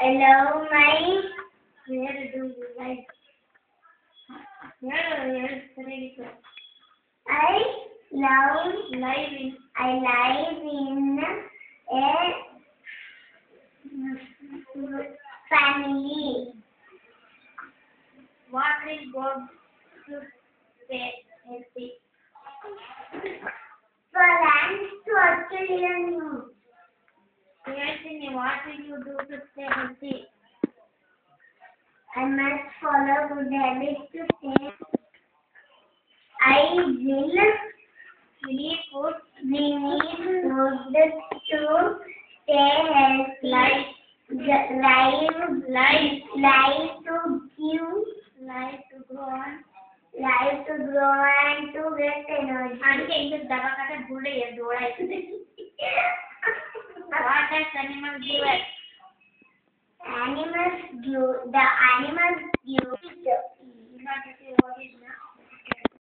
I love my. Where do you like? Where ready to I love. live in? I live in a family. What will God to say healthy? For ants to actually learn. Yes, what will you do to stay healthy? I must follow good habits to stay. I will. We need food, We need food to stay healthy. life, Life to give, life to grow on. life to grow and to get energy. అందుకే ఇందుకు దవాఖాన గుండె దూడ అవుతుంది. What does animal give us? The animals give